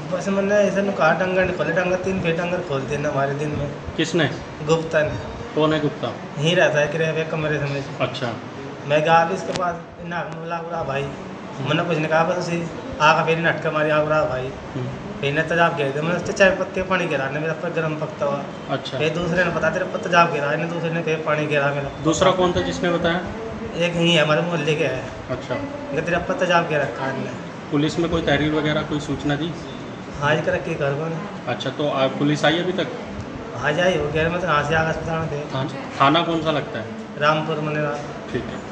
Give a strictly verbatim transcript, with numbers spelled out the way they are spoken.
बस मैंने ऐसे नु कहा डंगर नहीं खोले, डंगर तीन फेट डंगर खोल दिए ना हमारे दिन में। किसने? गुप्ता ने। कौन है गुप्ता? यहीं रहता है किराए पे कमरे समझ। अच्छा। मैं गया भी इसके पास नाक में बोला बुरा भाई, मैंने कुछ नहीं कहा, बस उसी आगा फिर नटका मारी आ बुरा भाई। फिर ने तेजाब गिर दिया, मैंने उससे चाय पत्ती का पानी गिरा ने मेरा पर गर्म पकता हुआ। अच्छा। फिर दूसरे ने पता तेरे पर तेजाब गिरा ने, दूसरे ने फिर पानी गिरा मेरा। दूसरा कौन था जिसने बताया? एक यहीं है हमारे मोहल्ले के है। अच्छा। तेरे पर तेजाब गिरा कान में। पुलिस में कोई तहरीर वगैरह कोई सूचना दी? हाज कर रखी घर को। अच्छा, तो आ, पुलिस आई अभी तक? आज आई हो गया, मैं तो यहाँ से आगा अस्पताल में थे। थाना कौन सा लगता है? रामपुर मनेरा। ठीक है।